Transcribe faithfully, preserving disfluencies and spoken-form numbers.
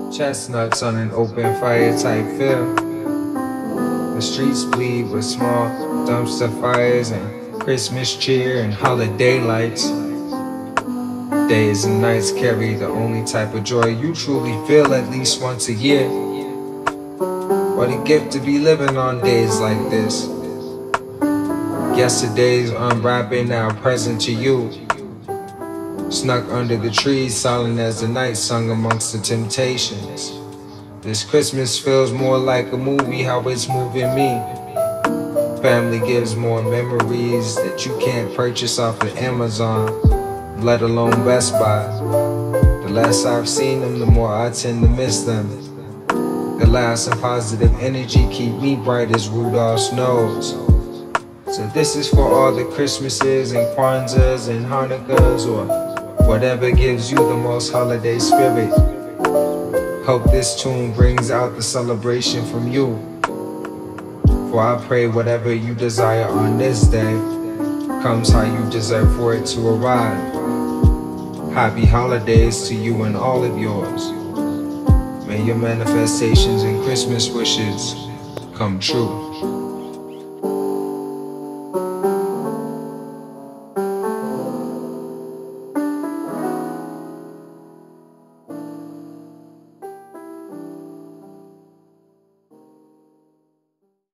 Chestnuts on an open fire type feel. The streets bleed with small dumpster fires and Christmas cheer and holiday lights. Days and nights carry the only type of joy you truly feel at least once a year. What a gift to be living on days like this. Yesterday's unwrapping, now present to you. Snuck under the trees, silent as the night sung amongst the temptations. This Christmas feels more like a movie, how it's moving me. Family gives more memories that you can't purchase off of Amazon, let alone Best Buy. The less I've seen them, the more I tend to miss them. The laughs and positive energy keep me bright as Rudolph's nose. So this is for all the Christmases and Kwanzas and Hanukkahs, or whatever gives you the most holiday spirit. Hope this tune brings out the celebration from you. For I pray whatever you desire on this day comes how you deserve for it to arrive. Happy holidays to you and all of yours. May your manifestations and Christmas wishes come true.